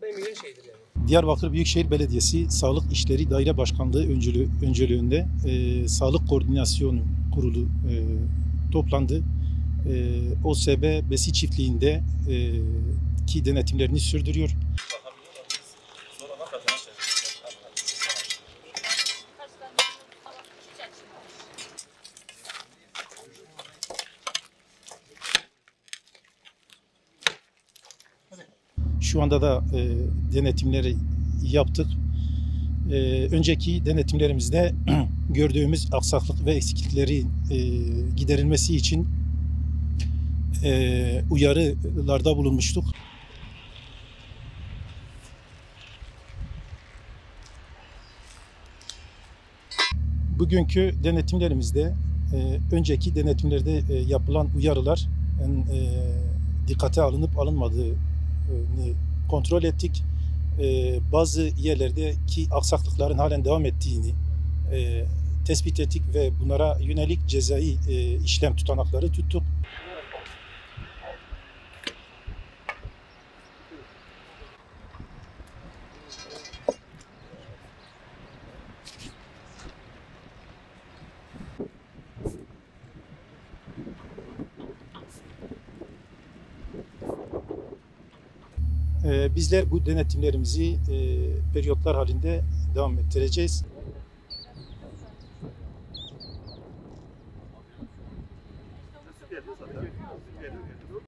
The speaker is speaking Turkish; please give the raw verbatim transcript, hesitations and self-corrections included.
Diyarbakır Büyükşehir Belediyesi Sağlık İşleri Daire Başkanlığı öncülü, öncülüğünde e, Sağlık Koordinasyonu Kurulu e, toplandı. E, O S B Besi Çiftliği'nde e, ki denetimlerini sürdürüyor. Şu anda da e, denetimleri yaptık. E, önceki denetimlerimizde gördüğümüz aksaklık ve eksiklikleri e, giderilmesi için e, uyarılarda bulunmuştuk. Bugünkü denetimlerimizde e, önceki denetimlerde e, yapılan uyarılar e, dikkate alınıp alınmadığını kontrol ettik. E, bazı yerlerdeki aksaklıkların halen devam ettiğini e, tespit ettik ve bunlara yönelik cezai e, işlem tutanakları tuttuk. E, bizler bu denetimlerimizi e, periyotlar halinde devam ettireceğiz.